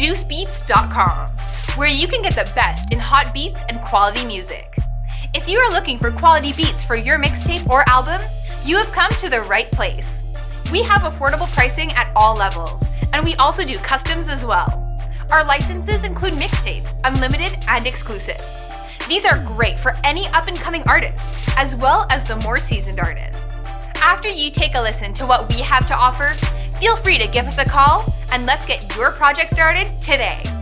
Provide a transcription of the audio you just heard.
SeduceBeats.com, where you can get the best in hot beats and quality music. If you are looking for quality beats for your mixtape or album, you have come to the right place. We have affordable pricing at all levels, and we also do customs as well. Our licenses include mixtape, unlimited, and exclusive. These are great for any up-and-coming artist, as well as the more seasoned artist. After you take a listen to what we have to offer, feel free to give us a call, and let's get your project started today.